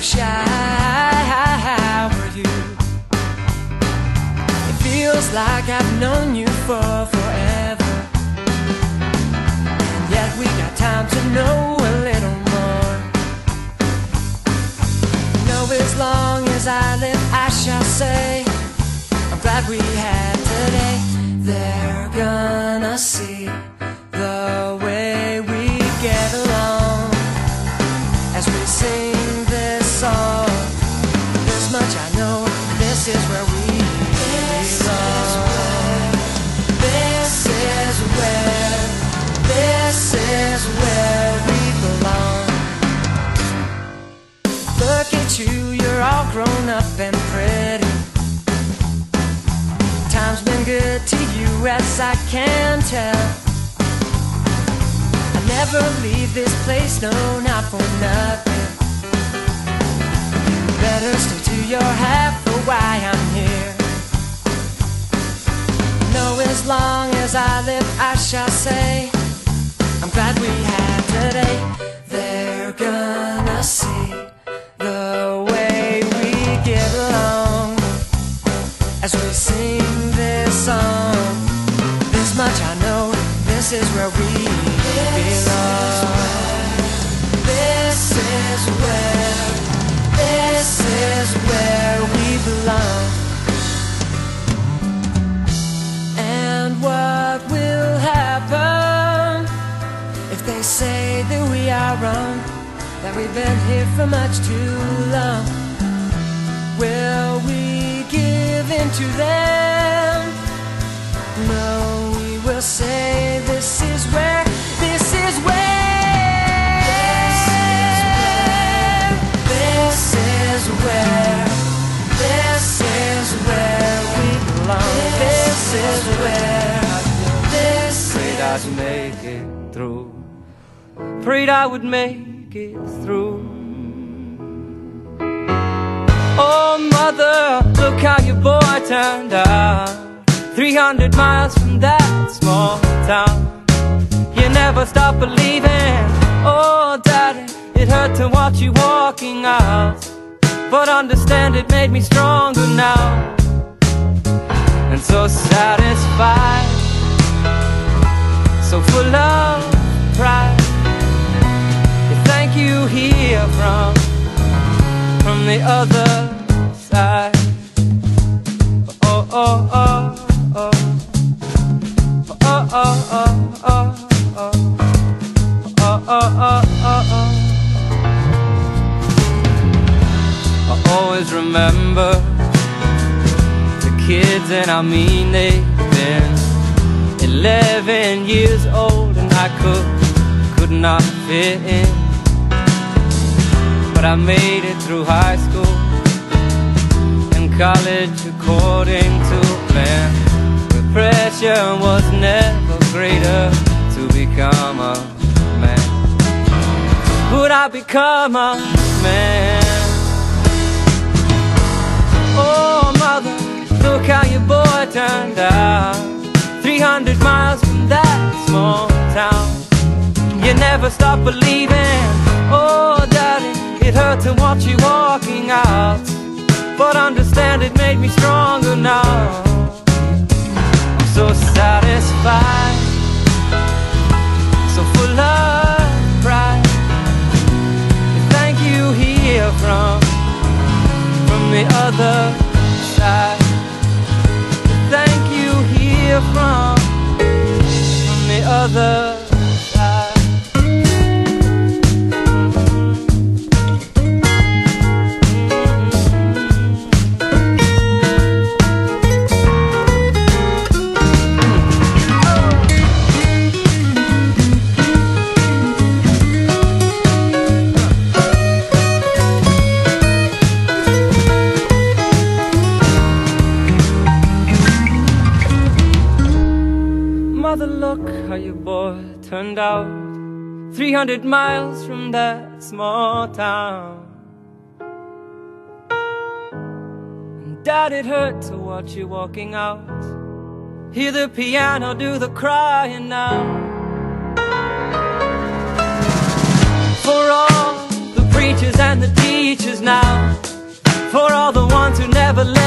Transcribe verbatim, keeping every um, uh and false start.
shy were you. It feels like I've known you for forever, and yet we got time to know a little more. No, as long as I live I shall say I'm glad we had today. They're gonna see the way we get along as we sing this song. This much I know, this is where we belong. This is where, this is where we belong. Look at you, you're all grown up and pretty. Time's been good to you, as I can tell. I never leave this place, no, not for nothing. Better stay to your half for why I'm here. No, as long as I live I shall say I'm glad we had today. They're gonna see the way we get along as we sing this song. This much I know, this is where we belong. This is where, this is where we belong. And what will happen if they say that we are wrong, that we've been here for much too long? Will we give in to them? No, we will say this is where, this is where, this is where, this is where we belong. This is where, this is where. Prayed I'd make it through. Prayed I would make it through. Oh mother, look how your boy turned out. Three hundred miles from that small town. You never stop believing. Oh daddy, it hurt to watch you walking out, but understand it made me stronger now, and so satisfied, so full of pride. Thank you here from from the other side. Oh, oh, oh, oh. Oh, oh, oh, oh, oh. Oh, oh, oh, oh, oh. I always remember the kids, and I mean they've been eleven years old, and I could, could not fit in. But I made it through high school and college according to plan. The pressure was never greater to become a man. Would I become a man? Oh mother, look how your boy turned out. Three hundred miles from that small town. You never stop believing. Oh daddy, it hurt to watch you walking out, but understand it made me stronger now. I'm so satisfied, so full of pride. Thank you here from, from the other side. Thank you here from, from the other side. Look how your boy turned out. Three hundred miles from that small town. And dad, it hurt to watch you walking out. Hear the piano do the crying now. For all the preachers and the teachers now, for all the ones who never let